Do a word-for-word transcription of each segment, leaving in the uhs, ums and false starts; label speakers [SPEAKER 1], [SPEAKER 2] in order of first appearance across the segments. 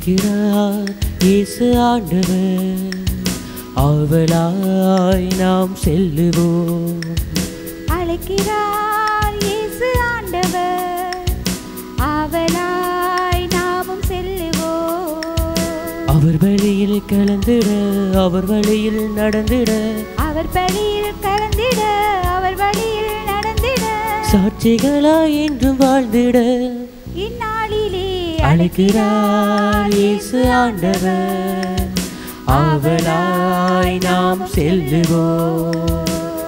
[SPEAKER 1] அழைக்கிறார் இயேசு ஆண்டவர், ஆவலாய் நாம் செல்லுவோம்.
[SPEAKER 2] அழைக்கிறார் இயேசு ஆண்டவர், ஆவலாய் நாமும் செல்லுவோம்.
[SPEAKER 1] அவர் வழியில் கலந்திட, அவர் வழியில் நடந்திட,
[SPEAKER 2] அவர் வழியில் கலந்திட, அவர் வழியில் நடந்திட,
[SPEAKER 1] சாட்சிகளாய் என்றும் வாழ்ந்திட
[SPEAKER 2] இந்நாளிலே
[SPEAKER 1] அழைக்கிறார் இயேசு ஆண்டவர், ஆவலாய் நாம் செல்லுவோம்.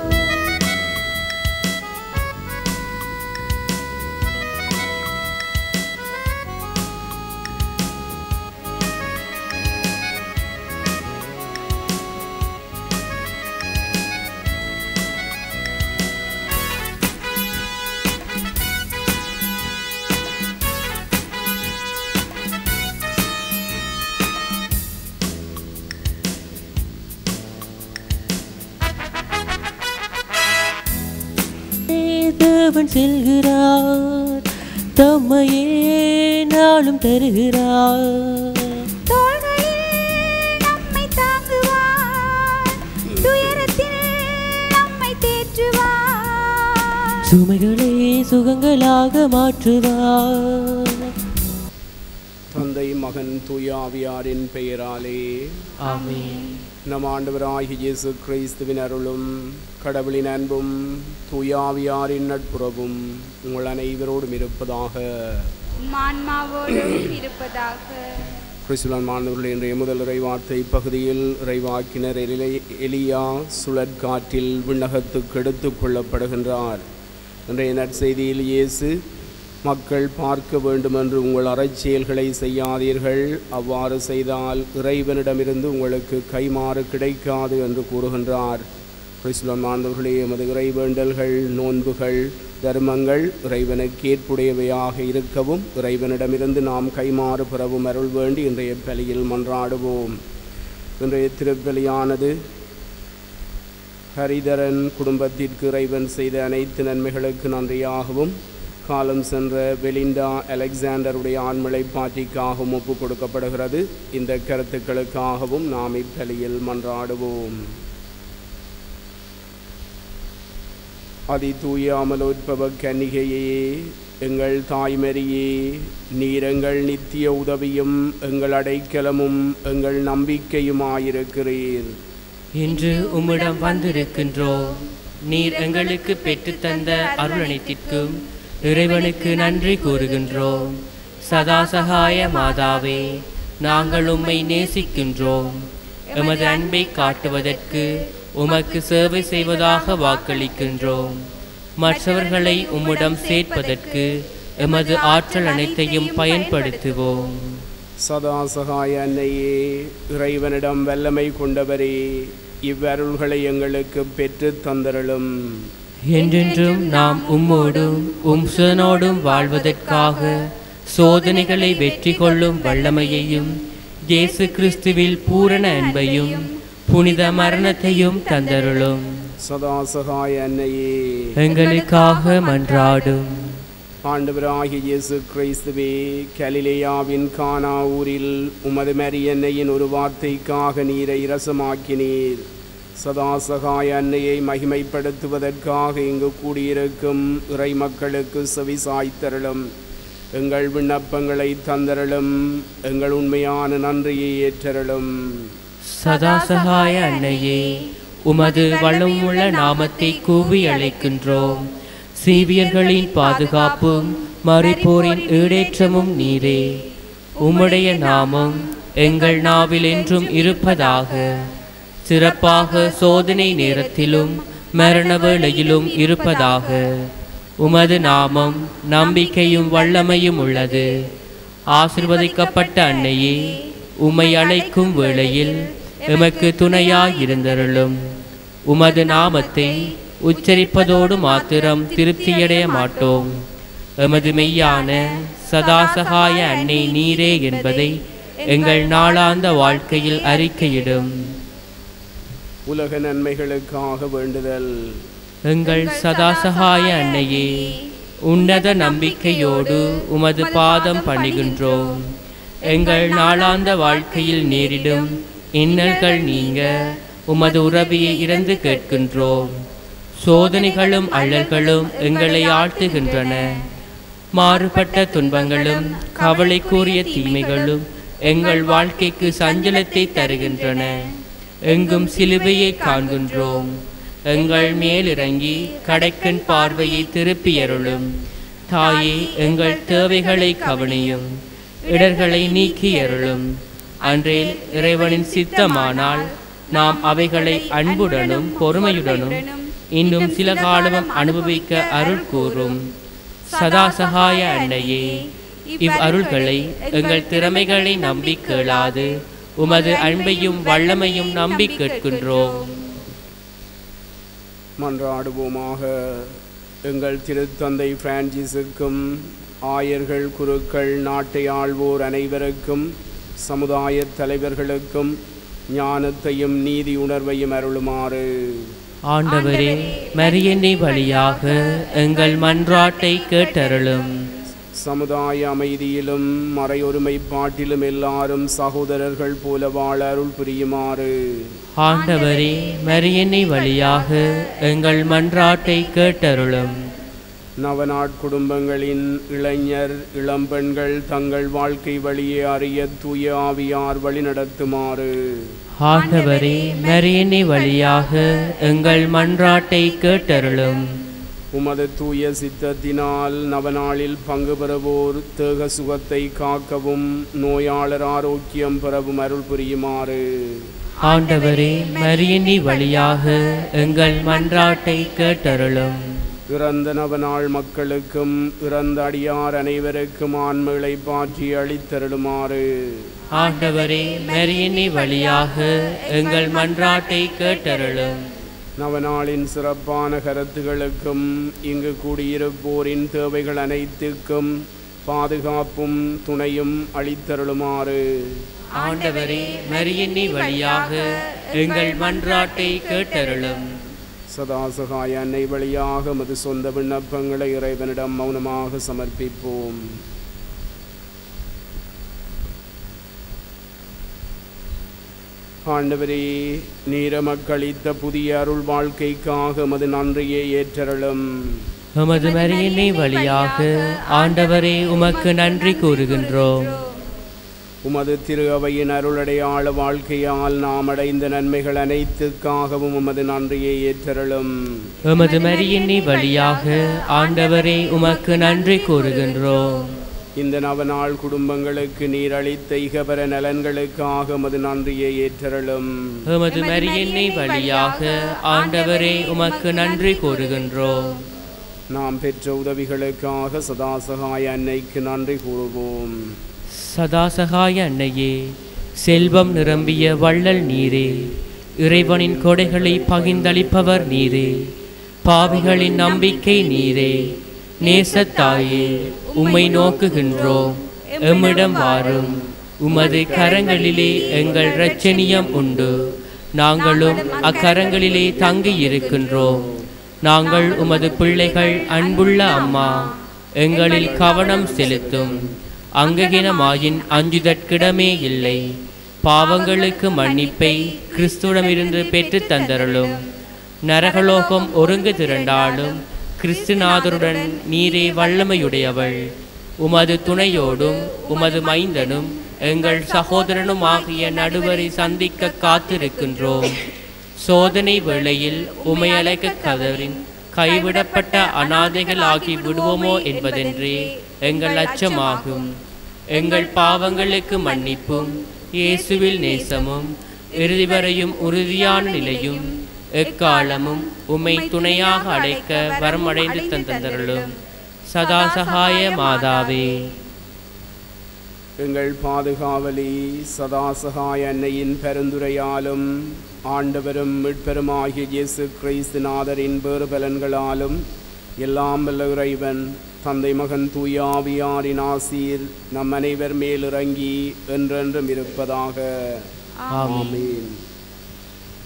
[SPEAKER 1] தேவன் செல்கிறார், தம்மையே நாளும் தருகிறார்.
[SPEAKER 2] தோள்களில் நம்மை தாங்குவார், துயரத்தில் நம்மை தேற்றுவார்,
[SPEAKER 1] சுமைகளை சுகங்களாக மாற்றுவார்.
[SPEAKER 3] தந்தை மகன் தூய ஆவியாரின் பெயராலே
[SPEAKER 1] ஆமென்.
[SPEAKER 3] நம் ஆண்டவராகிய இயேசு கிறிஸ்துவின் அருளும் கடவுளின் அன்பும் தூய ஆவியாரின் நட்புறவும் உங்கள் அனைவரோடும் இருப்பதாக.
[SPEAKER 2] ஆன்மாவோடும் இருப்பதாக.
[SPEAKER 3] கிறிஸ்துவின் மாணவர்கள் இன்றைய முதல் இறைவார்த்தை பகுதியில் இறைவாக்கினர் எலியா சுழற்காற்றில் விண்ணகத்துக்கு எடுத்துக் கொள்ளப்படுகின்றார். இன்றைய நற்செய்தியில் இயேசு மக்கள் பார்க்க வேண்டுமென்று உங்கள் அறச்செயல்களை செய்யாதீர்கள், அவ்வாறு செய்தால் இறைவனிடமிருந்து உங்களுக்கு கைமாறு கிடைக்காது என்று கூறுகின்றார். கிறிஸ்துவின் மாணவர்களே, எமது இறைவேண்டல்கள், நோன்புகள், தர்மங்கள் இறைவனுக்கு ஏற்புடையவையாக இருக்கவும் இறைவனிடமிருந்து நாம் கைமாறு பெறவும் அருள் வேண்டி இன்றைய பலியில் மன்றாடுவோம். இன்றைய திருப்பலியானது ஹரிதரன் குடும்பத்திற்கு இறைவன் செய்த அனைத்து நன்மைகளுக்கு நன்றியாகவும் காலம் சென்ற பெலிண்டா அலெக்சாண்டருடைய ஆண்மலை பாட்டிக்காகவும் ஒப்புக் கொடுக்கப்படுகிறது. இந்த கருத்துக்களுக்காகவும் நாம் இப்பலியில் மன்றாடுவோம். அதி தூய அமலோற்பவ கன்னிகையே, எங்கள் தாய்மரியே, நீர் எங்கள் நித்திய உதவியும் எங்கள் அடைக்கலமும் எங்கள் நம்பிக்கையுமாயிருக்கிறீர்.
[SPEAKER 1] இன்று உம்மிடம் வந்திருக்கின்றோம். நீர் எங்களுக்கு பெற்றுத்தந்த அருளனைத்திற்கும் இறைவனுக்கு நன்றி கூறுகின்றோம். சதாசகாய மாதாவே, நாங்கள் உம்மை நேசிக்கின்றோம். எமது அன்பை காட்டுவதற்கு உமக்கு சேவை செய்வதாக வாக்களிக்கின்றோம். மற்றவர்களை உம்மிடம் சேர்ப்பதற்கு எமது ஆற்றல் அனைத்தையும் பயன்படுத்துவோம்.
[SPEAKER 3] சதாசகாய அன்னையே, இறைவனிடம் வல்லமை கொண்டவரே, இவ்வருள்களை எங்களுக்கு பெற்று தந்தருளும்.
[SPEAKER 1] என்றென்றும் நாம் உம்மோடும் உம் சுதனோடும் வாழ்வதற்காக சோதனைகளை வெற்றி கொள்ளும் வல்லமையையும் இயேசு கிறிஸ்துவில் பூரண அன்பையும் புனித மரணத்தையும் தந்தருளும்.
[SPEAKER 3] சதாசகாய அன்னையே,
[SPEAKER 1] எங்களுக்காக மன்றாடும்.
[SPEAKER 3] ஆண்டவராகிய இயேசு கிறிஸ்துவே, கலிலேயாவின் கானா ஊரில் உமது மரியன்னையின் ஒரு வார்த்தைக்காக நீரை இரசமாக்கினீர். சதாசகாய அன்னையை மகிமைப்படுத்துவதற்காக இங்கு கூடியிருக்கும் இறை மக்களுக்கு செவிசாய்த்தருளும். எங்கள் விண்ணப்பங்களை தந்தருளும். எங்கள் உண்மையான நன்றியை ஏற்றருளும்.
[SPEAKER 1] சதாசகாய அன்னையே, உமது வளமுள்ள நாமத்தை கூவி அழைக்கின்றோம். சீவியர்களின் பாதுகாப்பும் மரிப்போரின் ஈடேற்றமும் நீரே. உம்முடைய நாமம் எங்கள் நாவில் என்றும் இருப்பதாக. சிறப்பாக சோதனை நேரத்திலும் மரண வேளையிலும் இருப்பதாக. உமது நாமம் நம்பிக்கையும் வல்லமையும் உள்ளது. ஆசீர்வதிக்கப்பட்ட அன்னையே, உம்மை அழைக்கும் வேளையில் எமக்கு துணையாயிருந்தருளும். உமது நாமத்தை உச்சரிப்பதோடு மாத்திரம் திருப்தியடைய மாட்டோம். எமது மெய்யான சதாசகாய அன்னை நீரே என்பதை எங்கள் நாளாந்த வாழ்க்கையில் அறிக்கையிடும்.
[SPEAKER 3] உலக நன்மைகளுக்காக வேண்டுதல்.
[SPEAKER 1] எங்கள் சதாசகாய அன்னையே, உன்னத நம்பிக்கையோடு உமது பாதம் பணிகின்றோம். எங்கள் நாளாந்த வாழ்க்கையில் நேரிடும் இன்னல்கள் நீங்க உமது உறவியை இறந்து கேட்கின்றோம். சோதனைகளும் அல்லல்களும் எங்களை ஆழ்த்துகின்றன. மாறுபட்ட துன்பங்களும் கவலைக்குரிய தீமைகளும் எங்கள் வாழ்க்கைக்கு சஞ்சலத்தை தருகின்றன. எங்கும் சிலுவையை காண்கின்றோம். எங்கள் மேலிறங்கி கடைக்கண் பார்வையை திருப்பியருளும். தாயே, எங்கள் தேவைகளை கவனியும். இடர்களை நீக்கியருளும். அன்றேல் இறைவனின் சித்தமானால் நாம் அவைகளை அன்புடனும் பொறுமையுடனும் இன்னும் சில காலமும் அனுபவிக்க அருள் கூறும். சதாசகாய அன்னையே, இவ் அருள்களை எங்கள் திறமைகளை நம்பி கேளாது உமது அன்பையும் வல்லமையும் நம்பி கேட்கின்றோம்.
[SPEAKER 3] மன்றாடுவோமாக. எங்கள் திருத்தந்தை பிரான்சிஸுக்கும் ஆயர்கள், குருக்கள், நாட்டை ஆள்வோர் அனைவருக்கும், சமுதாய தலைவர்களுக்கும் ஞானத்தையும் நீதி உணர்வையும் அருளுமாறு.
[SPEAKER 1] ஆண்டவரே, மரியன்னை வழியாக எங்கள் மன்றாட்டை கேட்டருளும்.
[SPEAKER 3] சமுதாய அமைதியிலும் மறையொருமைப்பாட்டிலும் எல்லாரும் சகோதரர்கள் போல வாழ அருள் புரியுமாறு.
[SPEAKER 1] ஆண்டவரே, மரியன்னை வழியாக எங்கள் மன்றாட்டை கேட்டருளும்.
[SPEAKER 3] நவநாட்குடும்பங்களின் இளைஞர் இளம்பெண்கள் தங்கள் வாழ்க்கை வழியே அறிய தூய ஆவியார் வழிநடத்துமாறு.
[SPEAKER 1] ஆண்டவரே, மரியன்னை வழியாக எங்கள் மன்றாட்டை கேட்டருளும்.
[SPEAKER 3] உமது தூய சித்தத்தினால் நவநாளில் பங்கு பெறுவோர் தேக சுகத்தை காக்கவும் நோயாளர் ஆரோக்கியம் பெறவும் அருள் புரியுமாறு.
[SPEAKER 1] ஆண்டவரே, மரியன்னை வழியாக எங்கள் மன்றாட்டை கேட்டருளும்.
[SPEAKER 3] இறந்த நவநாள் மக்களுக்கும் இறந்த அடியார் அனைவருக்கும் ஆன்மகளை பாற்றி அளித்தருளுமாறு.
[SPEAKER 1] ஆண்டவரே, மரியன்னை வழியாக எங்கள் மன்றாட்டை கேட்டருளும்.
[SPEAKER 3] நவநாளின் சிறப்பான கருத்துகளுக்கும் இங்கு கூடியிருப்போரின் தேவைகள் அனைத்துக்கும் பாதுகாப்பும் துணையும் அளித்தருளுமாறு.
[SPEAKER 1] ஆண்டவரே, மரியன்னை வழியாக எங்கள் மன்றாட்டை கேட்டருளும்.
[SPEAKER 3] சதாசகாய அன்னை வழியாக மது சொந்த விண்ணப்பங்களை இறைவனிடம் மௌனமாக சமர்ப்பிப்போம். ஆண்டவரே, நீரமக்களித்த புதிய அருள் வாழ்க்கைக்காக மது நன்றியை ஏற்றருளும்.
[SPEAKER 1] உமது மரியன்னை வழியாக ஆண்டவரே உமக்கு நன்றி கூறுகின்றோம்.
[SPEAKER 3] உமது திரு அவையின் அருளடையாள வாழ்க்கையால் நாம் அடைந்த நன்மைகள் அனைத்துக்காகவும் உமது நன்றியை ஏற்றருளும்.
[SPEAKER 1] உமது மரியன்னை வழியாக ஆண்டவரே உமக்கு நன்றி கூறுகின்றோம்.
[SPEAKER 3] இந்த நவநாள் குடும்பங்களுக்கு நீர் அளித்த இகபர நலன்களுக்காக உமது நன்றியை ஏற்றருளும்.
[SPEAKER 1] உமது மரியன்னை வழியாக ஆண்டவரே உமக்கு நன்றி கூறுகின்றோம்.
[SPEAKER 3] நாம் பெற்ற உதவிகளுக்காக சதாசகாய அன்னைக்கு நன்றி கூறுவோம்.
[SPEAKER 1] சதாசகாய அன்னையே, செல்வம் நிரம்பிய வள்ளல் நீரே, இறைவனின் கொடைகளை பகிர்ந்தளிப்பவர் நீரே, பாவிகளின் நம்பிக்கை நீரே, நேசத்தாயே, உம்மை நோக்குகின்றோம். எம்மிடம் வாரும். உமது கரங்களிலே எங்கள் இரட்சணியம் உண்டு. நாங்களும் அக்கரங்களிலே தங்கி இருக்கின்றோம். நாங்கள் உமது பிள்ளைகள். அன்புள்ள அம்மா, எங்களில் கவனம் செலுத்தும். அங்ககினமாயின் அஞ்சுதற்கிடமே இல்லை. பாவங்களுக்கு மன்னிப்பை கிறிஸ்துவிடமிருந்து பெற்று தந்தருளும். நரகலோகம் ஒருங்கு திரண்டாலும் கிறிஸ்துநாதருடன் நீரே வல்லமையுடையவள். உமது துணையோடும் உமது மைந்தனும் எங்கள் சகோதரனும் ஆகிய நடுவரை சந்திக்க காத்திருக்கின்றோம். சோதனை வேளையில் உமை அழைக்க கதறின் கைவிடப்பட்ட அநாதைகள் ஆகி விடுவோமோ என்பதென்றே எங்கள் அச்சமாகும். எங்கள் பாவங்களுக்கு மன்னிப்பும் இயேசுவில் நேசமும் இறுதி வரையும் உறுதியான நிலையும் எக்காலமும் உம்மை துணையாக அழைக்க வரமடைந்து தந்தருளும். சதாசகாய மாதாவே,
[SPEAKER 3] எங்கள் பாதுகாவலி சதாசகாய அன்னையின் பெருந்துரையாலும் ஆண்டவரும் மீட்பெருமாகிய இயேசு கிறிஸ்துநாதரின் பேறுபலன்களாலும் எல்லாம் வல்ல இறைவன் தந்தை மகன் தூய ஆவியாரின் ஆசீர் நம் அனைவர் மேல் இறங்கி என்றென்றும் இருப்பதாக. ஆமென்.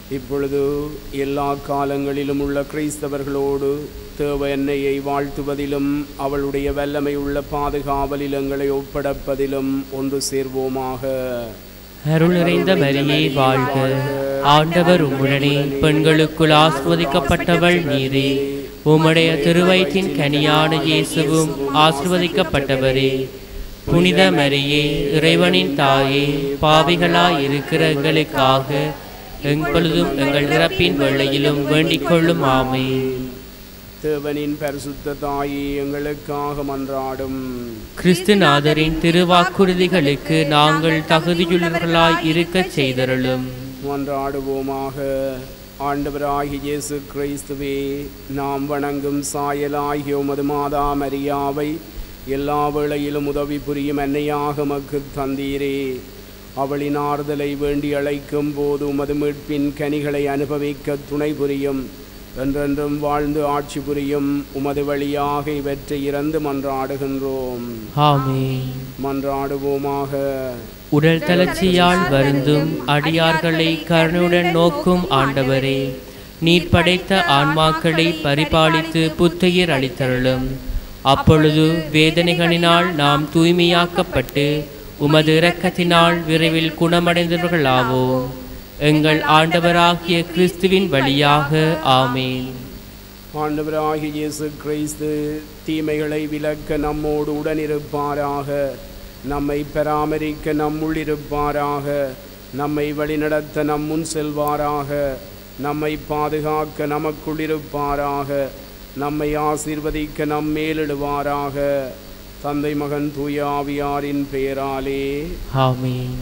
[SPEAKER 3] இப்பொழுது எல்லா காலங்களிலும் உள்ள கிறிஸ்தவர்களோடு தேவ எண்ணெயை வாழ்த்துவதிலும் அவளுடைய வல்லமை உள்ள பாதுகாவலில் எங்களை ஒப்படைப்பதிலும் ஒன்று சேர்வோமாக.
[SPEAKER 1] அருள் நிறைந்த மரியே வாழ்க, ஆண்டவர் உம்முடனே, பெண்களுக்குள் ஆசிர்வதிக்கப்பட்டவள் நீரே, உம்முடைய திருவயிற்றின் கனியான இயேசுவும் ஆசிர்வதிக்கப்பட்டவரே. புனித மரியே, இறைவனின் தாயே, பாவிகளாய் இருக்கிற எங்களுக்காக எப்பொழுதும் எங்கள் இறப்பின் வேளையிலும் வேண்டிக் கொள்ளும். ஆமென்.
[SPEAKER 3] தேவனின் பரிசுத்த தாயே, எங்களுக்காக மன்றாடும்.
[SPEAKER 1] கிறிஸ்துநாதரின் திருவாக்குறுதிகளுக்கு நாங்கள் தகுதியுள்ளவர்களாய் இருக்க செய்தருளும்.
[SPEAKER 3] மன்றாடுவோமாக. ஆண்டவராகிய இயேசு கிறிஸ்துவே, நாம் வணங்கும் சாயலாகிய உமது மாதா மரியாவை எல்லா வேளையிலும் உதவி புரியும் அன்னையாக மக்கு தந்தீரே. அவளின் ஆறுதலை வேண்டி அழைக்கும் போது உமது மீட்பின் கனிகளை அனுபவிக்க துணை புரியும். என்றென்றும் வாழ்ந்து ஆட்சி புரியும் உமது வழியாக இவற்றை இறந்து மன்றாடுகின்றோம்.
[SPEAKER 1] ஆமென்.
[SPEAKER 3] மன்றாடுவோமாக.
[SPEAKER 1] உடல் தளர்ச்சியால் வருந்தும் அடியார்களை கருணையுடன் நோக்கும் ஆண்டவரே, நீர் படைத்த ஆன்மாக்களை பரிபாலித்து புத்துயிர் அளித்தருளும். அப்பொழுது வேதனைகளினால் நாம் தூய்மையாக்கப்பட்டு உமது இரக்கத்தினால் விரைவில் குணமடைந்தவர்களாவோம். எங்கள் ஆண்டவராகிய கிறிஸ்துவின் வழியாக. ஆமென்.
[SPEAKER 3] ஆண்டவராகிய இயேசு கிறிஸ்து தீமைகளை விலக்க நம்மோடு உடனிருப்பாராக. நம்மை பராமரிக்க நம்முள் இருப்பாராக. நம்மை வழிநடத்த நம் முன் செல்வாராக. நம்மை பாதுகாக்க நமக்குள் இருப்பாராக. நம்மை ஆசீர்வதிக்க நம் மேலிடுவாராக. தந்தை மகன் தூய ஆவியாரின் பெயராலே.
[SPEAKER 1] ஆமென்.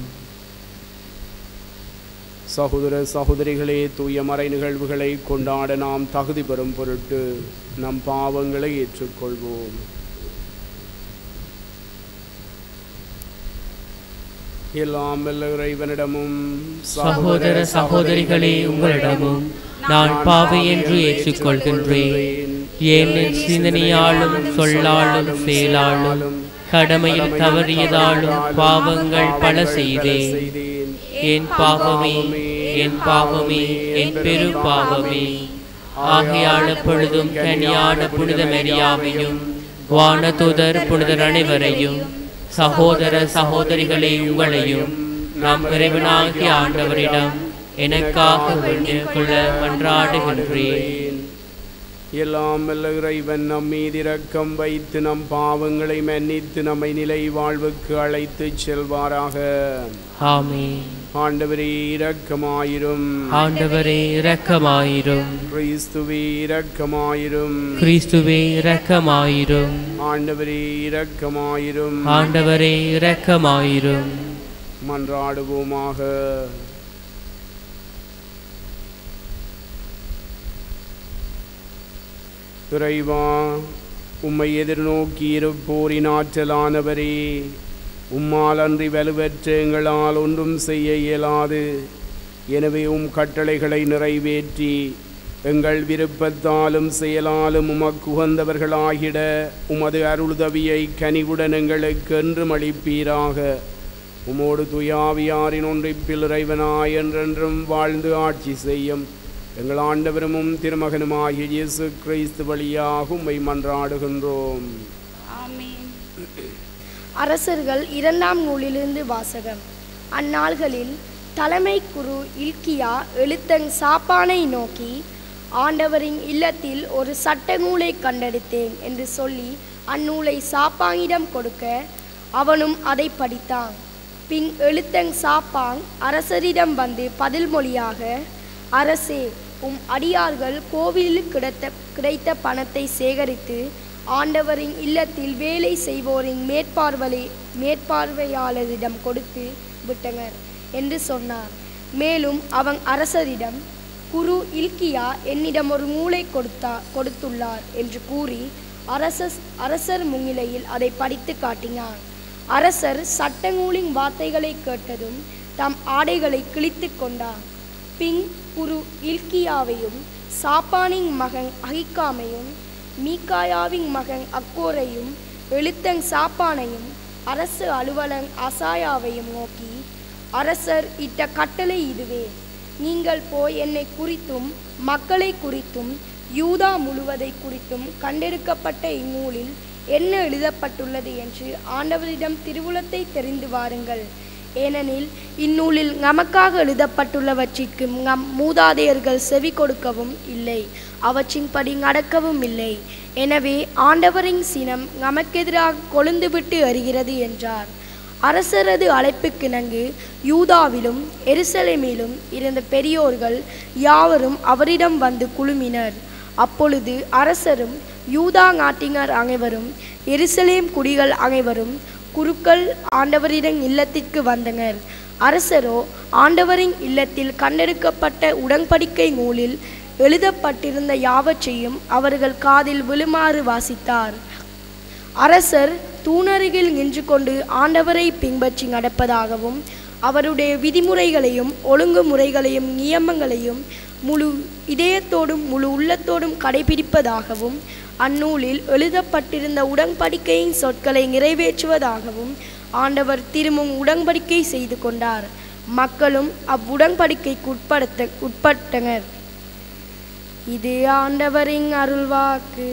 [SPEAKER 3] சகோதர சகோதரிகளே, தூய மறை நிகழ்வுகளை கொண்டாட நாம் தகுதி பெறும் பொருட்டு நம் பாவங்களை ஏற்றுக்கொள்வோம். எல்லாம் வல்ல இறைவனிடமும்
[SPEAKER 1] சகோதர சகோதரிகளே, உங்களிடமும் நான் பாவி என்று ஏற்றுக்கொள்கின்றேன். என் சிந்தனையாலும் சொல்லாலும் செயலாலும் கடமையில் தவறியதாலும் பாவங்கள் பல செய்தேன். என் பாவமே, என் பாவமே, என் பெரு பாவமே. ஆகையால் எப்பொழுதும் கனியான புனித மரியாவையும் வானதூதர் புனிதர் அனைவரையும் சகோதர சகோதரிகளே உங்களையும் நம் இறைவனாகிய ஆண்டவரிடம் எனக்காக வேண்டிக் கொள்ள மன்றாடுகின்றேன்.
[SPEAKER 3] எல்லாம் வல்ல இறைவன் நம் மீது இரக்கம் வைத்து நம் பாவங்களை மன்னித்து நம்மை நிலை வாழ்வுக்கு அழைத்து செல்வாராக.
[SPEAKER 1] ஆமென்.
[SPEAKER 3] ஆண்டவரே இரக்கமாயிரும்.
[SPEAKER 1] ஆண்டவரே இரக்கமாயிரும்.
[SPEAKER 3] கிறிஸ்துவே இரக்கமாயிரும்.
[SPEAKER 1] கிறிஸ்துவே இரக்கமாயிரும்.
[SPEAKER 3] ஆண்டவரே இரக்கமாயிரும்.
[SPEAKER 1] ஆண்டவரே இரக்கமாயிரும்.
[SPEAKER 3] மன்றாடுவோமாக. இறைவா, உம்மை எதிர்நோக்கி இருப்போரின் ஆற்றலானவரே, உம்மால் அன்றி வலுவற்ற எங்களால் ஒன்றும் செய்ய இயலாது. எனவே உம் கட்டளைகளை நிறைவேற்றி எங்கள் விருப்பத்தாலும் செயலாலும் உமக்கு உகந்தவர்களாகிட உமது அருளுதவியை கனிவுடன் எங்களுக்கு என்றும் அளிப்பீராக. உமோடு துயாவியாரின் ஒன்றிப்பில் இறைவனாய் என்றென்றும் வாழ்ந்து ஆட்சி செய்யும் எங்கள் ஆண்டவரும் திருமகனுமாகிய இயேசு கிறிஸ்து வழியாக உம்மை மன்றாடுகின்றோம்.
[SPEAKER 2] ஆமென்.
[SPEAKER 4] அரசர்கள் இரண்டாம் நூலிலிருந்து வாசகம். அந்நாள்களில் தலைமை குரு இல்கியா எழுத்தங் சாப்பானை நோக்கி, ஆண்டவரின் இல்லத்தில் ஒரு சட்ட நூலை கண்டெடுத்தேன் என்று சொல்லி அந்நூலை சாப்பாங்கிடம் கொடுக்க அவனும் அதை படித்தான். பின் எழுத்தங் சாப்பாங் அரசரிடம் வந்து பதில் மொழியாக, அரசே, உம் அடியார்கள் கோவிலில் கிடைத்த கிடைத்த பணத்தை சேகரித்து ஆண்டவரின் இல்லத்தில் வேலை செய்வோரின் மேற்பார்வை மேற்பார்வையாளரிடம் கொடுத்து விட்டனர் என்று சொன்னார். மேலும் அவன் அரசரிடம், குரு இல்கியா என்னிடம் ஒரு நூலை கொடுத்தா கொடுத்துள்ளார் என்று கூறி அரச அரசர் முன்னிலையில் அதை படித்து காட்டினான். அரசர் சட்ட நூலின் வார்த்தைகளை கேட்டதும் தம் ஆடைகளை கிழித்து கொண்டார். பின் குரு இல்கியாவையும் சாப்பானின் மகன் அகிக்காமையும் மீகாயாவின் மகன் அக்கோரையும் எழுத்தங் சாப்பானையும் அரசு அலுவலன் அசாயாவையும் நோக்கி, அரசர் இட்ட கட்டளை இதுவே, நீங்கள் போய் என்னை குறித்தும் மக்களை குறித்தும் யூதா முழுவதை குறித்தும் கண்டெடுக்கப்பட்ட இந்நூலில் என்ன எழுதப்பட்டுள்ளது என்று ஆண்டவரிடம் திருவுளத்தை தெரிந்து வாருங்கள். ஏனெனில் இந்நூலில் நமக்காக எழுதப்பட்டுள்ளவற்றிற்கு நம் மூதாதையர்கள் செவி கொடுக்கவும் இல்லை, அவற்றின்படி நடக்கவும் இல்லை. எனவே ஆண்டவரின் சினம் நமக்கெதிராக கொழுந்துவிட்டு எறிகிறது என்றார். அரசரது அழைப்புக்கிணங்கு யூதாவிலும் எருசலேமிலும் இருந்த பெரியோர்கள் யாவரும் அவரிடம் வந்து குழுமினர். அப்பொழுது அரசரும் யூதா நாட்டினர் அனைவரும் எருசலேம் குடிகள் அனைவரும் குருக்கள் ஆண்டவரின் இல்லத்திற்கு வந்தனர். அரசரோ ஆண்டவரின் இல்லத்தில் கண்டெடுக்கப்பட்ட உடன்படிக்கை நூலில் எழுதப்பட்டிருந்த யாவற்றையும் அவர்கள் காதில் விழுமாறு வாசித்தார். அரசர் தூணருகில் நின்று கொண்டு ஆண்டவரை பின்பற்றி நடப்பதாகவும் அவருடைய விதிமுறைகளையும் ஒழுங்குமுறைகளையும் நியமங்களையும் முழு இதயத்தோடும் முழு உள்ளத்தோடும் கடைபிடிப்பதாகவும் அந்நூலில் எழுதப்பட்டிருந்த உடன்படிக்கையின் சொற்களை நிறைவேற்றுவதாகவும் ஆண்டவர் திரும்பவும் உடன்படிக்கை செய்து கொண்டார். மக்களும் அவ்வுடன்படிக்கைக்கு உட்படுத்த உட்பட்டனர். இது ஆண்டவரின் அருள்வாக்கு.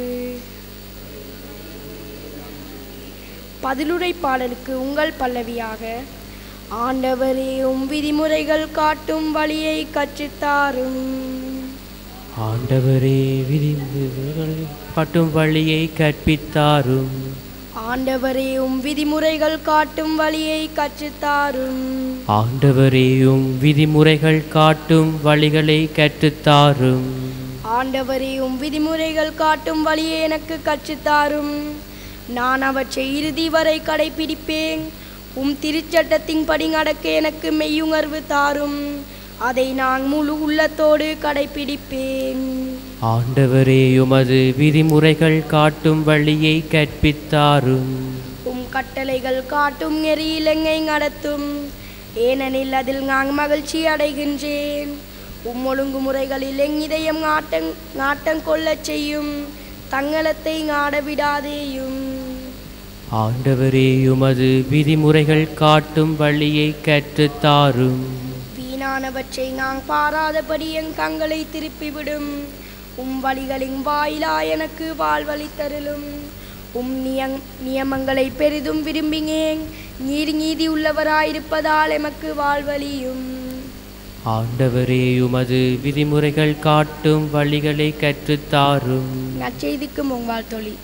[SPEAKER 4] பதிலுரை பாடலுக்கு உங்கள் பல்லவியாக: ஆண்டவரே உம் விதிமுறைகள் காட்டும் வழியை கற்றுத்தாரும்.
[SPEAKER 1] ஆண்டவரே விதிமுறைகள் காட்டும் வழியை கற்பித்தாரும்.
[SPEAKER 4] ஆண்டவரே உம் விதிமுறைகள் காட்டும் வழியை கற்றுத்தாரும்.
[SPEAKER 1] ஆண்டவரே உம் விதிமுறைகள் காட்டும் வழிகளை கற்றுத்தாரும்.
[SPEAKER 4] ஆண்டவரே உம் விதிமுறைகள் காட்டும் வழியை எனக்கு கற்றுத்தாரும். நான் அவற்றை இறுதி வரை கடைபிடிப்பேன். உம் திருச்சட்டத்தின்படி நடக்க எனக்கு மெய்யுணர்வு தாரும். அதை நான் முழு உள்ளத்தோடு கடைபிடிப்பேன்.
[SPEAKER 1] ஆண்டவரே உமது விதிமுறைகள் காட்டும் வழியை கற்பித்தாரும்.
[SPEAKER 4] உம் கட்டளைகள் காட்டும் நெறியில் என்னை நடத்தும். ஏனெனில் அதில் நான் மகிழ்ச்சி அடைகின்றேன். உம் ஒழுங்குமுறைகளில் என் இதயம் நாட்டம் நாட்டம் கொள்ளச் செய்யும். தங்களத்தை நாடவிடாதேயும்.
[SPEAKER 1] ஆண்டவரே உமது விதிமுறைகள் காட்டும் வழியை கற்றுத்தாரும்.
[SPEAKER 4] வீணானவற்றை நான் பாராதபடி என் கண்களை திருப்பிவிடும். உம் வழிகளின் வாயிலா எனக்கு வாழ்வழி தருளும். உம் நியங் நியமங்களை பெரிதும் விரும்பினேன். நீர் நீதி உள்ளவராயிருப்பதால் எமக்கு வாழ்வழியும்.
[SPEAKER 1] ஆண்டவரே உமது விதிமுறைகள் காட்டும் வழிகளை கற்றுத்தாரும்.
[SPEAKER 4] நற்செய்திக்கு உங்கள் தொழில்.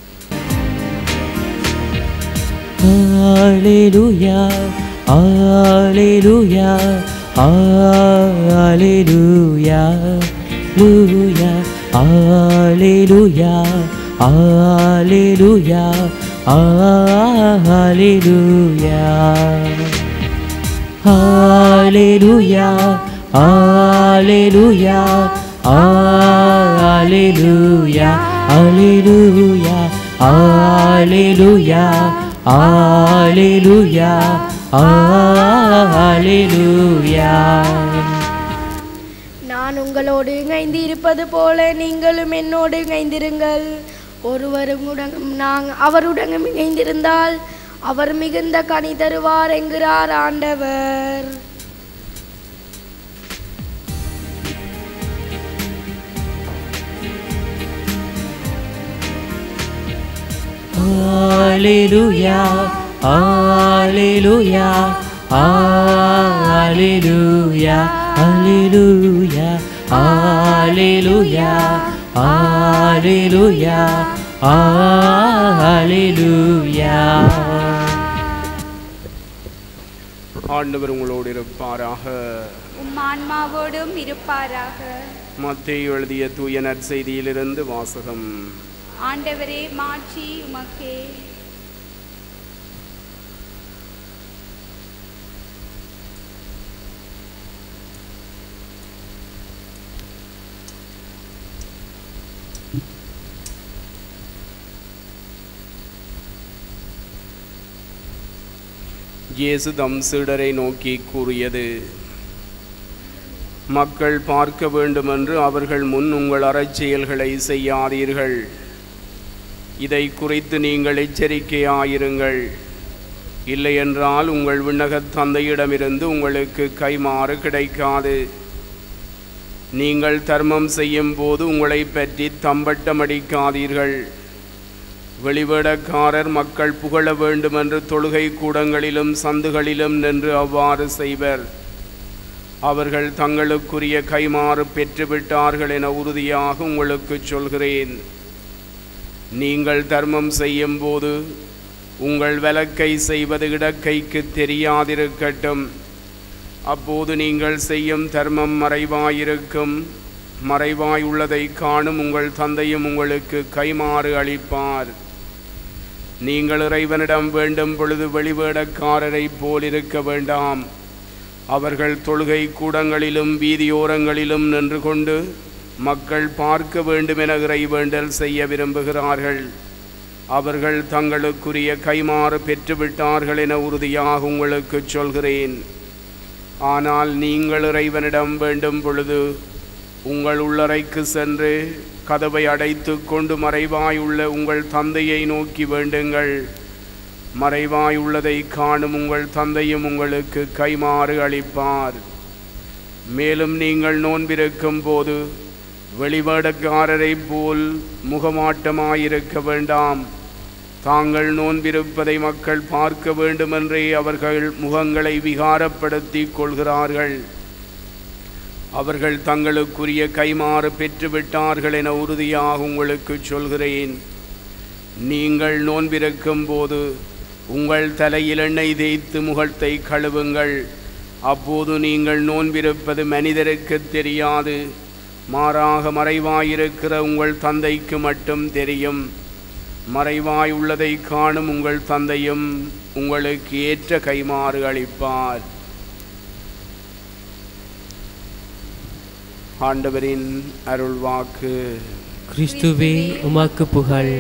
[SPEAKER 1] Alleluia, Alleluia, Alleluia, Alleluia, Alleluia, Alleluia, Alleluia, Alleluia, Alleluia, Alleluia, Alleluia, Alleluia, Alleluia, Alleluia.
[SPEAKER 4] நான் உங்களோடு இணைந்து இருப்பது போல நீங்களும் என்னோடு இணைந்திருங்கள். ஒருவரும் நான் அவருடன் இணைந்திருந்தால் அவர் மிகுந்த கனி தருவார் என்கிறார் ஆண்டவர்.
[SPEAKER 1] Alleluia, Alleluia, Alleluia, Alleluia, Alleluia, Alleluia, Alleluia.
[SPEAKER 3] ஆண்டவர் உங்களோடு இருப்பாராக.
[SPEAKER 2] உம் ஆன்மாவோடும் இருப்பாராக.
[SPEAKER 3] மத்தேயு எழுதிய தூய நற்செய்தியிலிருந்து வாசகம்.
[SPEAKER 2] ஆண்டவரே மாட்சி உமக்கே.
[SPEAKER 3] இயேசு தம் சீடரை நோக்கி கூறியது: மக்கள் பார்க்க வேண்டுமென்று அவர்கள் முன் உங்கள் அறச்செயல்களை செய்யாதீர்கள். இதை குறித்து நீங்கள் எச்சரிக்கையாயிருங்கள். இல்லையென்றால் உங்கள் விண்ணகத் தந்தையிடமிருந்து உங்களுக்கு கைமாறு கிடைக்காது. நீங்கள் தர்மம் செய்யும் போது உங்களை பற்றி தம்பட்டமடிக்காதீர்கள். வெளிவேடக்காரர் மக்கள் புகழ வேண்டுமென்று தொழுகை கூடங்களிலும் சந்துகளிலும் நின்று அவ்வாறு செய்வர். அவர்கள் தங்களுக்குரிய கைமாறு பெற்றுவிட்டார்கள் என உறுதியாக உங்களுக்கு சொல்கிறேன். நீங்கள் தர்மம் செய்யும் போது உங்கள் வலக்கை செய்வது இடக்கைக்கு தெரியாதிருக்கட்டும். அப்போது நீங்கள் செய்யும் தர்மம் மறைவாயிருக்கும். மறைவாய் உள்ளதை காணும் உங்கள் தந்தையும் உங்களுக்கு கைமாறு அளிப்பார். நீங்கள் இறைவனிடம் வேண்டும் பொழுது வெளிவேடக்காரரை போல் இருக்க வேண்டாம். அவர்கள் தொழுகை கூடங்களிலும் வீதியோரங்களிலும் நின்று கொண்டு மக்கள் பார்க்க வேண்டுமென இறைவேண்டல் செய்ய விரும்புகிறார்கள். அவர்கள் தங்களுக்குரிய கைமாறு பெற்றுவிட்டார்கள் என உறுதியாக உங்களுக்கு சொல்கிறேன். ஆனால் நீங்கள் இறைவனிடம் வேண்டும் பொழுது உங்கள் உள்ளறைக்கு சென்று கதவை அடைத்து கொண்டு மறைவாயுள்ள உங்கள் தந்தையை நோக்கி வேண்டுங்கள். மறைவாயுள்ளதை காணும் உங்கள் தந்தையும் உங்களுக்கு கைமாறு அளிப்பார். மேலும் நீங்கள் நோன்பிருக்கும் போது வெளிவேடக்காரரை போல் முகமாட்டமாயிருக்க வேண்டாம். தாங்கள் நோன்பிருப்பதை மக்கள் பார்க்க வேண்டுமென்றே அவர்கள் முகங்களை விகாரப்படுத்தி கொள்கிறார்கள். அவர்கள் தங்களுக்குரிய கைமாறு பெற்றுவிட்டார்கள் என உறுதியாக உங்களுக்கு சொல்கிறேன். நீங்கள் நோன்பிருக்கும் போது உங்கள் தலையில் எண்ணெய் தேய்த்து முகத்தை கழுவுங்கள். அப்போது நீங்கள் நோன்பிருப்பது மனிதருக்கு தெரியாது, மாறாக மறைவாயிருக்கிற உங்கள் தந்தைக்கு மட்டும் தெரியும். மறைவாய் உள்ளதை காணும் உங்கள் தந்தையும் உங்களுக்கு ஏற்ற கைமாறு அளிப்பார். ஆண்டவரின் அருள்வாக்கு.
[SPEAKER 1] கிறிஸ்துவே உமக்கு புகழ்.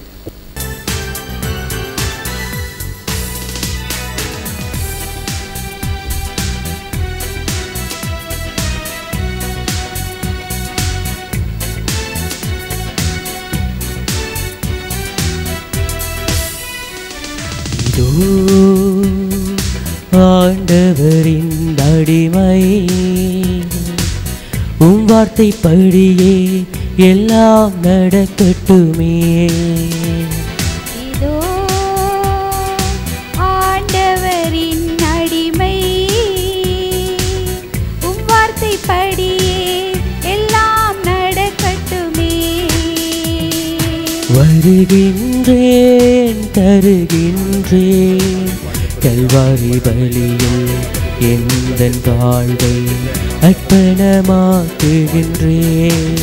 [SPEAKER 1] ஆண்டவரின் அடிமை, உம் வார்த்தை படியே எல்லாம் நடக்கட்டுமே.
[SPEAKER 2] இதோ ஆண்டவரின் அடிமை, உம் வார்த்தை படியே எல்லாம் நடக்கட்டுமே.
[SPEAKER 1] வருகின்றேன் தருகின்றேன் கல்வாரி பலியில் எந்தன் வாழ்வை அர்ப்பணமாக்குகின்றேன்.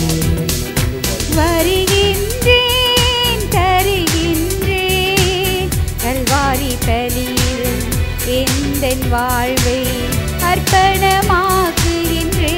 [SPEAKER 2] வருகின்றேன் தருகின்றேன் கல்வாரி பலியில் எந்தன் வாழ்வை அர்ப்பணமாக்குகின்றேன்.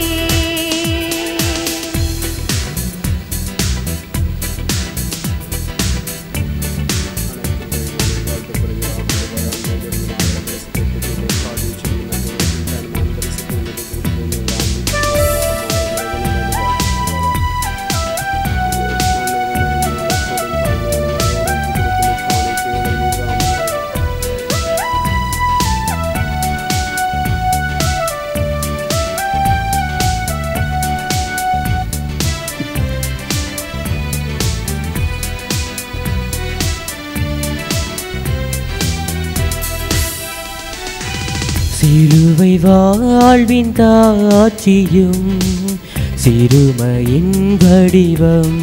[SPEAKER 1] சிலுவை வாழ்வின் காட்சியும் சிறுமையின் வடிவம்,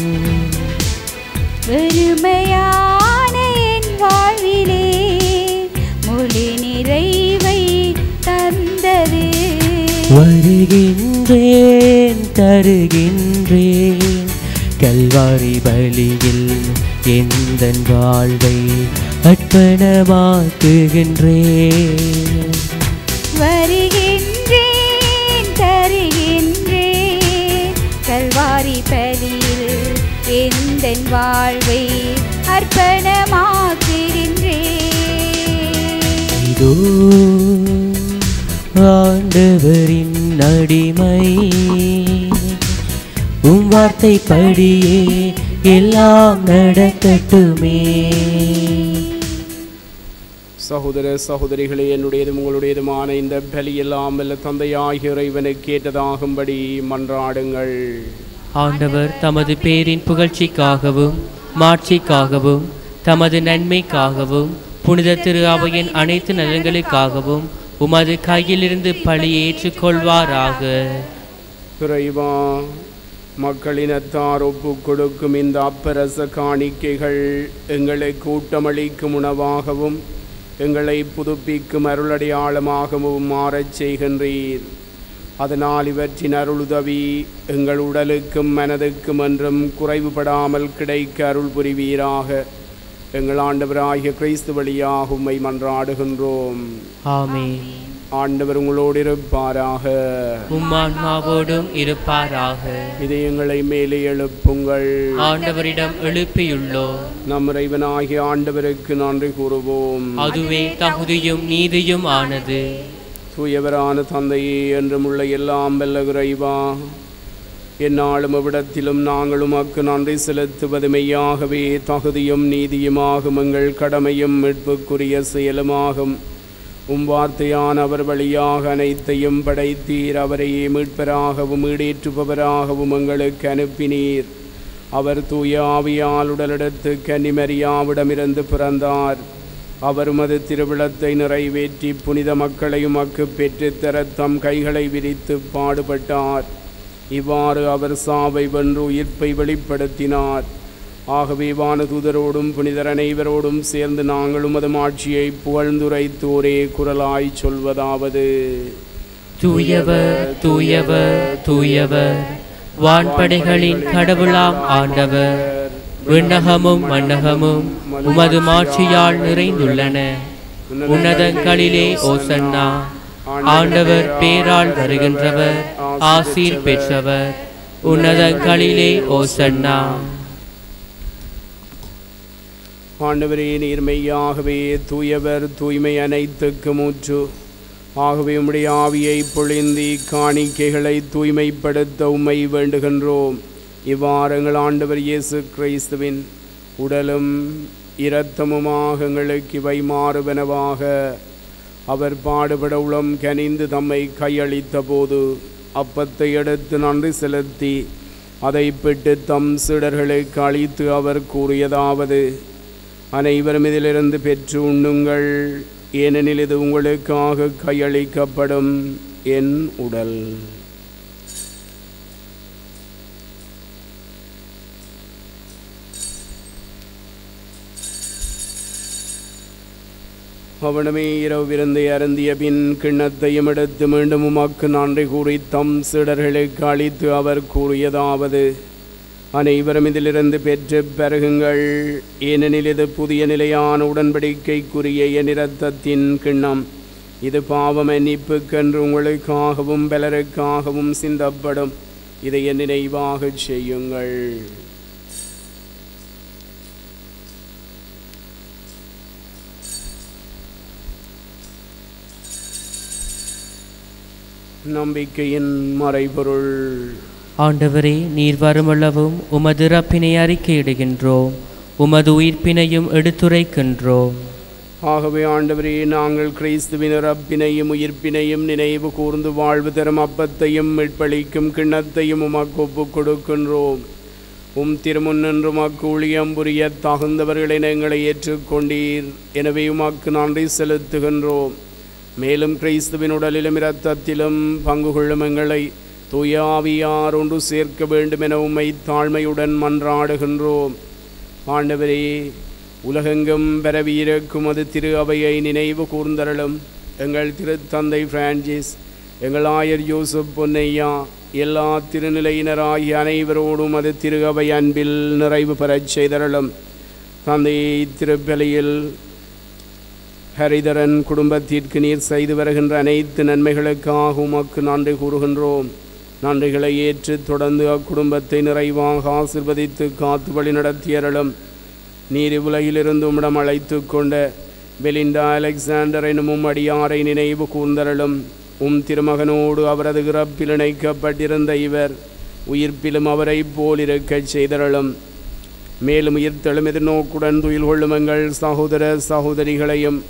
[SPEAKER 2] வெறுமையான என் வாழ்விலே முழு நிறைவை தந்தது.
[SPEAKER 1] வருகின்றேன் தருகின்றேன் கல்வாரி பலியில் எந்தன் வாழ்வை அர்ப்பணமாக்குகின்றேன்.
[SPEAKER 2] வருகின்றேன் தருகின்றேன் கல்வாரி பலியில் எந்தன் வாழ்வை அர்ப்பணமாக்குகின்றேன்.
[SPEAKER 1] இதோ ஆண்டவரின் அடிமை, உம் வார்த்தை படியே எல்லாம் நடக்கட்டுமே.
[SPEAKER 3] சகோதர சகோதரிகளே, என்னுடையதும் உங்களுடையதுமான இந்த பலியெல்லாம் அல்ல தந்தையாகிய இறைவனுக்கு ஏற்றதாகும்படி மன்றாடுங்கள்.
[SPEAKER 1] ஆண்டவர் தமது பேரின் புகழ்ச்சிக்காகவும் மாட்சிக்காகவும் தமது நன்மைக்காகவும் புனித திரு அவையின் அனைத்து நலன்களுக்காகவும் உமது கையிலிருந்து பலி ஏற்றுக்கொள்வாராக.
[SPEAKER 3] இறைவா, மக்களினத்தார் ஒப்பு கொடுக்கும் இந்த அப்பரச காணிக்கைகள் எங்களை கூட்டமளிக்கும் உணவாகவும் எங்களை புதுப்பிக்கும் அருளடையாளமாகவும் மாறச் செய்கின்றீர். அதனால் இவற்றின் அருளுதவி எங்கள் உடலுக்கும் மனதுக்கும் என்றும் குறைவுபடாமல் கிடைக்க அருள் புரிவீராக. எங்கள் ஆண்டவராகிய கிறிஸ்து வழியாக உம்மை மன்றாடுகின்றோம்.
[SPEAKER 1] ஆமென்.
[SPEAKER 3] ஆண்டவர் உங்களோடு இருப்பாராக.
[SPEAKER 1] உம்மான்மாவோடும் இருப்பாராக.
[SPEAKER 3] இதயங்களை மேலே எழுப்புங்கள்.
[SPEAKER 1] ஆண்டவரிடம் எழுப்பியுள்ளோம்.
[SPEAKER 3] நம் இறைவனாகிய ஆண்டவருக்கு நன்றி கூறுவோம்.
[SPEAKER 1] அதுவே தகுதியும் நீதியும் ஆனது.
[SPEAKER 3] தூயவரான தந்தையே, என்றும் உள்ள எல்லாம் வல்ல இறைவா, எந்நாளும் எவ்விடத்திலும் நாங்கள் உமக்கு நன்றி செலுத்துவது மெய்யாகவே தகுதியும் நீதியுமாகும், எங்கள் கடமையும் மீட்புக்குரிய செயலுமாகும். உம் வார்த்தையான அவர் வழியாக அனைத்தையும் படைத்தீர். அவரையே மீட்பராகவும் ஈடேற்றுபவராகவும் எங்களுக்கு அனுப்பினீர். அவர் தூய ஆவியால் உடலெடுத்து கன்னிமரியாவிடமிருந்து பிறந்தார். அவர் உமது திருவிழத்தை நிறைவேற்றி புனித மக்களை உமக்கு பெற்றுத்தர தம் கைகளை விரித்து பாடுபட்டார். இவ்வாறு அவர் சாவை வென்று உயிர்ப்பை வெளிப்படுத்தினார். ஆகவே வானதூதரோடும் புனிதர் அனைவரோடும் சேர்ந்து நாங்கள் உமது ஆட்சியை புகழ்ந்துரைத்து ஒரே குரலாய் சொல்வதாவது:
[SPEAKER 1] தூயவர் தூயவர் தூயவர், வான்படைகளின் கடவுளாம் ஆண்டவர். விண்ணகமும் மண்ணகமும் உமது மாட்சியால் நிறைந்துள்ளன. உன்னதங்களிலே ஓசன்னா. ஆண்டவர் பேரால் வருகின்றவர் ஆசீர் பெற்றவர். உன்னதங்களிலே ஓசன்னா.
[SPEAKER 3] ஆண்டவரே, நீர் மெய்யாகவே தூயவர், தூய்மை அனைத்துக்கு மூச்சு. ஆகவே உம்முடைய ஆவியை பொழிந்தி காணிக்கைகளை தூய்மைப்படுத்த உம்மை வேண்டுகின்றோம். இவ்வாறு எங்கள் ஆண்டவர் இயேசு கிறிஸ்துவின் உடலும் இரத்தமுமாக எங்களுக்கு இவை மாறுவனவாக. அவர் பாடுபட உளம் கனிந்து தம்மை கையளித்த போது அப்பத்தை எடுத்து நன்றி செலுத்தி அதை பெற்று தம் சீடர்களுக்கு அளித்து அவர் கூறியதாவது: அனைவரும் இதிலிருந்து பெற்று உண்ணுங்கள், ஏனெனில் இது உங்களுக்காக கையளிக்கப்படும் என் உடல். அவனுமே இரவு விருந்தை அருந்திய பின் கிண்ணத்தையும் எடுத்து மீண்டும் உமக்கு நன்றி கூறி தம் சீடர்களுக்கு அளித்து அவர் கூறியதாவது: அனைவரும் இதிலிருந்து பெற்று பெருகுங்கள், ஏனெனில் இது புதிய நிலையான உடன்படிக்கைக்குரிய என் இரத்தத்தின் கிண்ணம். இது பாவ மன்னிப்புக்கென்று உங்களுக்காகவும் பலருக்காகவும் சிந்தப்படும். இதை என் நினைவாகச் செய்யுங்கள். நம்பிக்கையின் மறைபொருள்.
[SPEAKER 1] ஆண்டவரே, நீர் வருமளவும் உமது இறப்பினை அறிக்கையிடுகின்றோம், உமது உயிர்ப்பினையும் எடுத்துரைக்கின்றோம்.
[SPEAKER 3] ஆகவே ஆண்டவரே, நாங்கள் கிறிஸ்துவின் இறப்பினையும் உயிர்ப்பினையும் நினைவு கூர்ந்து வாழ்வு தரும் அப்பத்தையும் மீட்பளிக்கும் கிண்ணத்தையும் உமக்கு ஒப்புக் கொடுக்கின்றோம். உம் திருமுன்னின்று உமக்கு ஊழியம் புரிய தகுந்தவர்களை எங்களை ஏற்றுக்கொண்டீர். எனவே உமக்கு நன்றி செலுத்துகின்றோம். மேலும் கிறிஸ்துவின் உடலிலும் இரத்தத்திலும் பங்கு கொள்ளும் எங்களை தூய ஆவியார் ஒன்று சேர்க்க வேண்டும் என உம்மை தாழ்மையுடன் மன்றாடுகின்றோம். ஆண்டவரே, உலகெங்கும் பரவியிருக்கும் அது திரு அவையை நினைவு கூர்ந்தருளும். எங்கள் திருத்தந்தை பிரான்சிஸ், எங்கள் ஆயர் யோசப் பொன்னையா, எல்லா திருநிலையினராகிய அனைவரோடும் அது திரு அவை அன்பில் நிறைவு பெறச் செய்தருளும். தந்தையை திருப்பலியில் ஹரிதரன் குடும்பத்திற்கு நீர் செய்து வருகின்ற அனைத்து நன்மைகளுக்காக உமக்கு நன்றி கூறுகின்றோம். நன்றிகளை ஏற்று தொடர்ந்து அக்குடும்பத்தை நிறைவாக ஆசிர்வதித்து காத்து வழி நடத்தியருளும். நீர் உலகிலிருந்து உம்மிடம் அழைத்து கொண்ட பெலிண்டா அலெக்சாண்டர் எனும் உம் அடியாரை நினைவு கூர்ந்தருளும். உம் திருமகனோடு அவரது இறப்பில் இணைக்கப்பட்டிருந்த இவர் உயிர்ப்பிலும் அவரை போல் இருக்கச் செய்தருளும். மேலும் உயிர்த்தெழும் எதிர்நோக்குடன் துயில் கொள்ளும் எங்கள் சகோதர சகோதரிகளையும்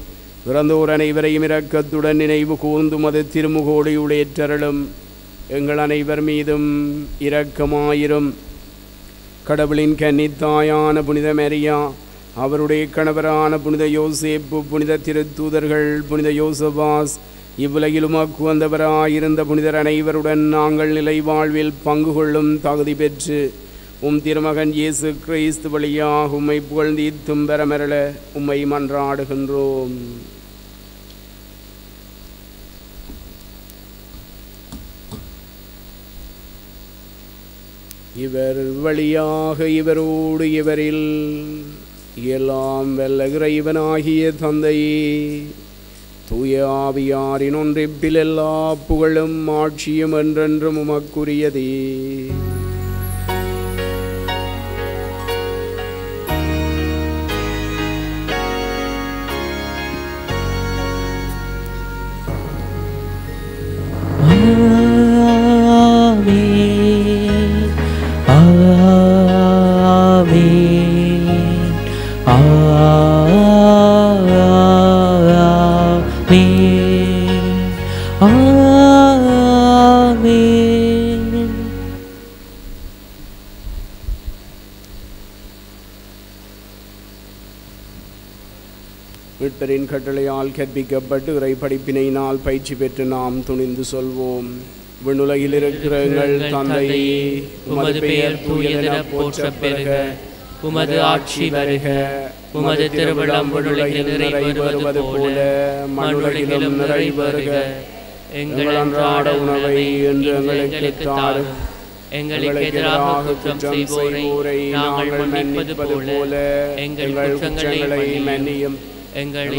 [SPEAKER 3] இறந்தோர் அனைவரையும் இரக்கத்துடன் நினைவு கூர்ந்தும் அது திருமுகோடியுடையற்றருளும். எங்கள் அனைவர் மீதும் இரக்கமாயிரும். கடவுளின் கன்னித்தாயான புனித மரியா, அவருடைய கணவரான புனித யோசேப்பு, புனித திருத்தூதர்கள், புனித யோசபாஸ், இவ்வுலகில் உமக்கு வந்தவராயிருந்த புனிதர் அனைவருடன் நாங்கள் நிலை வாழ்வில் பங்கு கொள்ளும் தகுதி பெற்று உம் திருமகன் இயேசு கிறிஸ்து வழியாக உம்மை புகழ்ந்தீத்தும் பெறமரள உம்மை மன்றாடுகின்றோம். இவர் வழியாக இவரோடு இவரில் எல்லாம் வல்ல இறைவனாகிய தந்தையே, தூய ஆவியாரின் ஒன்றிப்பில் எல்லா புகழும் ஆட்சியும் என்றென்றும் உமக்குரியதே. மீட்பரின் கட்டளையால் கற்பிக்கப்பட்டு இறை படிப்பினையினால் பயிற்சி பெற்று நாம் துணிந்து சொல்வோம். விண்ணுலகில் இருக்கிற எங்கள் தந்தையே, உமது பெயர் தூயதென போற்றப் பெறுக. உமது ஆட்சி வருக. உமது திருவிழம் விண்ணுலகில் நிறைவேறுவது போல மண்ணுலகிலும் நிறைவேறுக. எங்கள் அன்றாட உணவை இன்று எங்களுக்கு தாரும். எங்களுக்கு எதிராக குற்றம் செய்வோரை நாங்கள் மன்னிப்பது போல எங்கள் குற்றங்களை மன்னியும். எங்களை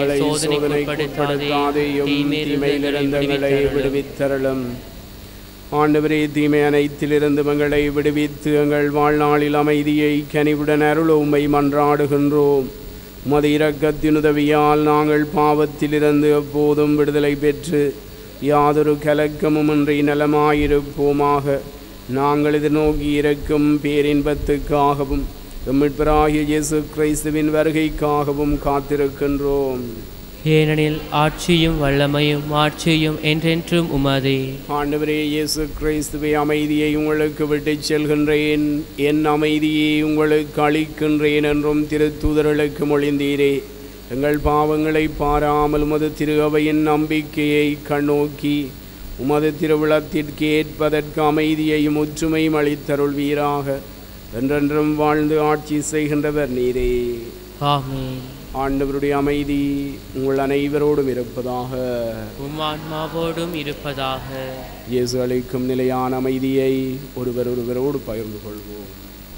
[SPEAKER 3] சோதனைக்குட்படுத்தாதேயும் தீமையிலிருந்து எங்களை விடுவித்தருளும். ஆண்டவரே, தீமை அனைத்திலிருந்து எங்களை விடுவித்து எங்கள் வாழ்நாளில் அமைதியை கனிவுடன் அருள உம்மை மன்றாடுகின்றோம். உமது இரக்கத்தின் உதவியால் நாங்கள் பாவத்திலிருந்து எப்போதும் விடுதலை பெற்று யாதொரு கலக்கமும் இன்றி நலமாயிருப்போமாக. நாங்கள் எதிர்நோக்கி இருக்கும் பேரின்பத்துக்காகவும் மீட்பராகிய இயேசு கிறிஸ்துவின் வருகைக்காகவும் காத்திருக்கின்றோம்.
[SPEAKER 1] ஏனெனில் ஆட்சியும் வல்லமையும் மாட்சியும் என்றென்றும் உமதே.
[SPEAKER 3] ஆண்டவரே இயேசு கிறிஸ்துவே, அமைதியை உங்களுக்கு விட்டுச் செல்கின்றேன், என் அமைதியை உங்களுக்கு அளிக்கின்றேன் என்றும் திருத்தூதர்களுக்கு மொழிந்தீரே. எங்கள் பாவங்களை பாராமல் உமது திரு அவையின் நம்பிக்கையை கண்ணோக்கி உமது திருவிழத்திற்கு ஏற்பதற்கு அமைதியையும் ஒற்றுமையும் அளித்தருள்வீராக. என்றென்றும் வாழ்ந்து ஆட்சி செய்கின்றவர் நீரே.
[SPEAKER 1] ஆமென்.
[SPEAKER 3] ஆண்டவருடைய அமைதி உங்கள் அனைவரோடும் இருப்பதாக.
[SPEAKER 1] உம் ஆன்மாவோடும் இருப்பதாக.
[SPEAKER 3] இயேசு அளிக்கும் நிலையான அமைதியை ஒருவர் ஒருவரோடு பகிர்ந்து கொள்வோம்.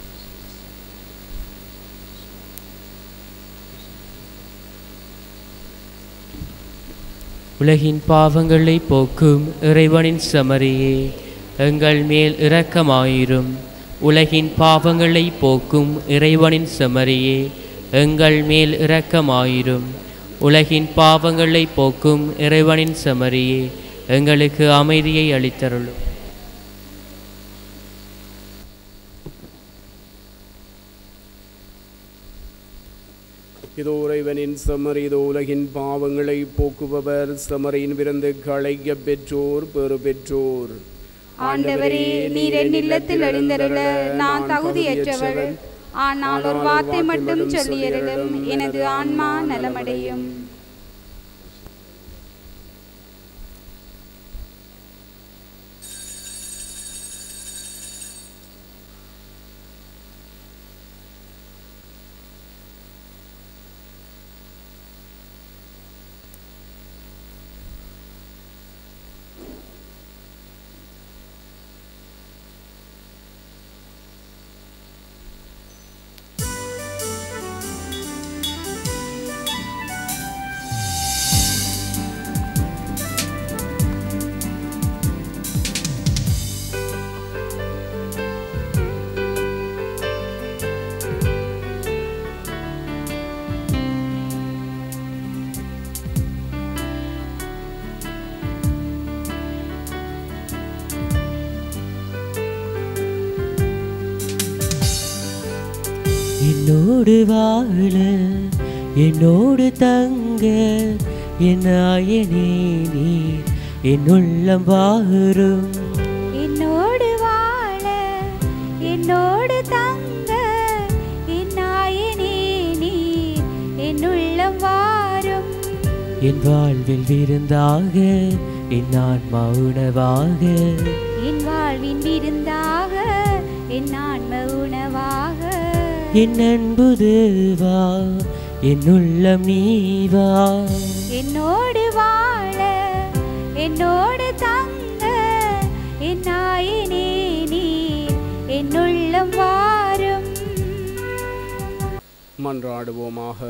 [SPEAKER 1] உலகின் பாவங்களை போக்கும் இறைவனின் செம்மறியே, எங்கள் மேல் இரக்கமாயிரும். உலகின் பாவங்களை போக்கும் இறைவனின் செம்மறியே, எங்கள் மேல் இரக்கமாயிரும். உலகின் பாவங்களை போக்கும் இறைவனின் செம்மறியே, எங்களுக்கு அமைதியை அளித்தருளும்.
[SPEAKER 3] இதோ இறைவனின் செம்மறி, இதோ உலகின் பாவங்களை போக்குபவர். செம்மறியின் விருந்துக்கு அழைக்க பெற்றோர் பெறு பெற்றோர்.
[SPEAKER 2] ஆண்டவரே, நீர் என் இல்லத்தில் எழுந்தருள நான் தகுதியற்றவள். ஆனால் ஒரு வார்த்தை மட்டும் சொல்லியருளும், எனது ஆன்மா நலமடையும்.
[SPEAKER 1] என்னோடு வாழ என்னோடு தங்க என் நாயனே நீர் என் உள்ளம் வாரும்.
[SPEAKER 2] என்னோடு வாழ என்னோடு தங்க என் நாயனே நீர் என் உள்ளம் வாரும்.
[SPEAKER 1] என் வாழ்வில் விருந்தாக என் ஆன்மா உணவாக,
[SPEAKER 2] என் வாழ்வின் விருந்தாக என் ஆன்ம உணவாக,
[SPEAKER 1] என் அன்பு தேவா என் உள்ளம் நீவா.
[SPEAKER 2] என்னோடு வாழ என்னோடு தங்க என் நாயனே நீர் என் உள்ளம் வாரும்.
[SPEAKER 3] மன்றாடுவோமாக.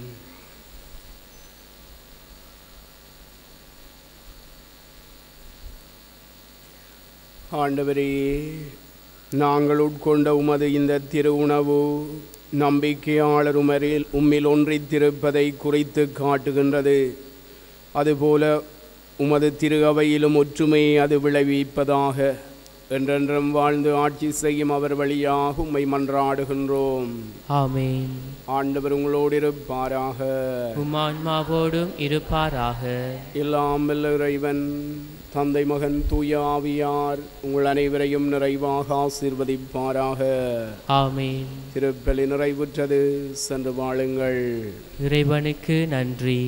[SPEAKER 3] ஆண்டவரே, நாங்கள் உட்கொண்ட உமது இந்த திரு உணவு நம்பிக்கையாளர் உமரில் உம்மில் ஒன்றித்திருப்பதை குறித்து காட்டுகின்றது. அதுபோல உமது திரு அவையிலும் ஒற்றுமையை அது விளைவிப்பதாக. என்றென்றும் வாழ்ந்து ஆட்சி செய்யும் அவர் வழியாக உம்மை மன்றாடுகின்றோம்.
[SPEAKER 1] ஆமென்.
[SPEAKER 3] ஆண்டவர் உங்களோடு இருப்பாராக,
[SPEAKER 1] உம் ஆன்மாவோடும் இருப்பாராக.
[SPEAKER 3] எல்லாம் வல்ல இறைவன் தந்தை மகன் தூய ஆவியார் உங்கள் அனைவரையும் நிறைவாக ஆசீர்வதிப்பாராக.
[SPEAKER 1] ஆமென்.
[SPEAKER 3] திருப்பலி நிறைவுற்றது. சென்று வாழுங்கள்.
[SPEAKER 1] இறைவனுக்கு நன்றி.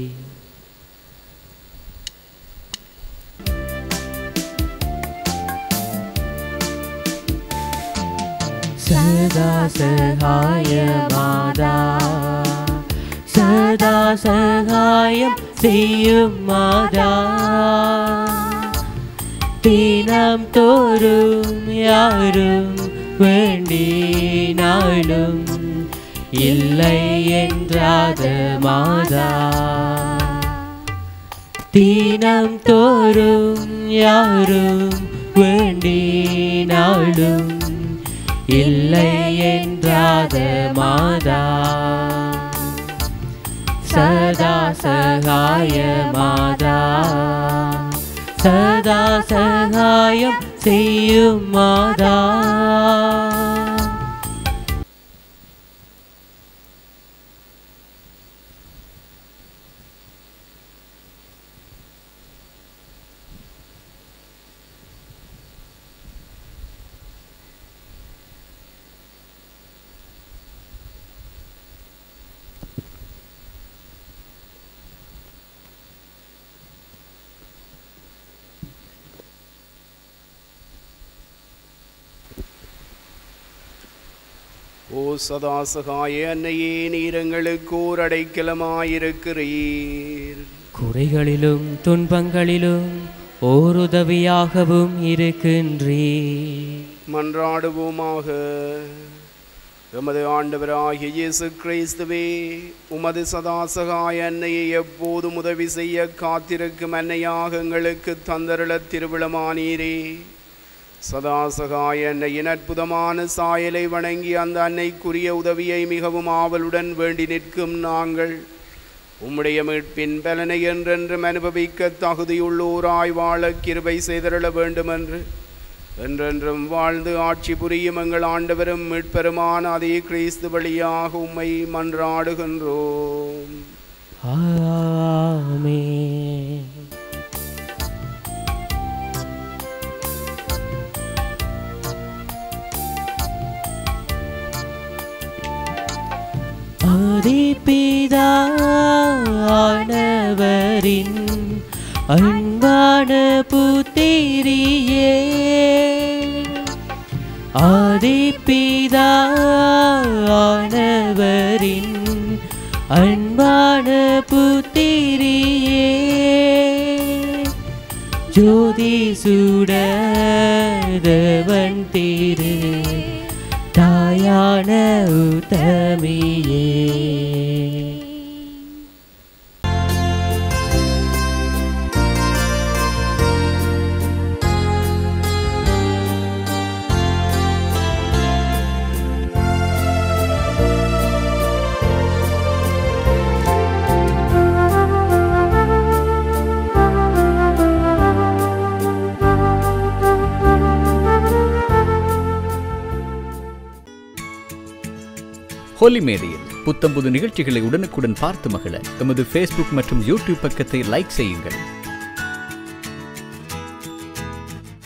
[SPEAKER 1] சதா சகாய மாதா, சதா சகாயம் செய்யும் மாதா, தினம் தோறும் யாரும் வேண்டினாலும் இல்லை என்றாத மாதா, தினம் தோறும் யாரும் வேண்டினாலும் இல்லை என்றாத மாதா, சதா சகாய மாதா, சதா சகாயம் செய்யும் மாதா.
[SPEAKER 3] ஓ சதாசகாய அன்னையே, நீர் எங்களுக்கு ஓர் அடைக்கலமாயிருக்கிறீர்.
[SPEAKER 1] குறைகளிலும் துன்பங்களிலும் ஓர் உதவியாகவும் இருக்கின்றீர்.
[SPEAKER 3] மன்றாடுவோமாக. எமது ஆண்டவராகிய இயேசு கிறிஸ்துவே, உமது சதாசகாய அன்னையை எப்போதும் உதவி செய்ய காத்திருக்கும் அன்னையாக எங்களுக்கு தந்தருள திருவிழமானீரே. சதாசகாய அன்னையின் அற்புதமான சாயலை வணங்கி அந்த அன்னைக்குரிய உதவியை மிகவும் ஆவலுடன் வேண்டி நிற்கும் நாங்கள் உம்முடைய மீட்பின் பலனை என்றென்றும் அனுபவிக்க தகுதியுள்ளோராய் வாழ கிருபை செய்தருள வேண்டுமென்று என்றென்றும் வாழ்ந்து ஆட்சி புரியும் எங்கள் ஆண்டவரும் மீட்பெருமான அதே கிறிஸ்து வழியாக உம்மை மன்றாடுகின்றோம்.
[SPEAKER 1] ஆமென். ஆதிபிதானவரின் அன்பான புத்திரியே, ஆதிபிதானவரின் அன்பான புத்திரியே, ஜோதி சுடதவன் திரு தாயான உத்தமியே.
[SPEAKER 5] ஹோலி மேடையில் புத்தம்புது நிகழ்ச்சிகளை உடனுக்குடன் பார்த்து மகிழ எமது ஃபேஸ்புக் மற்றும் யூடியூப் பக்கத்தை லைக் செய்யுங்கள்.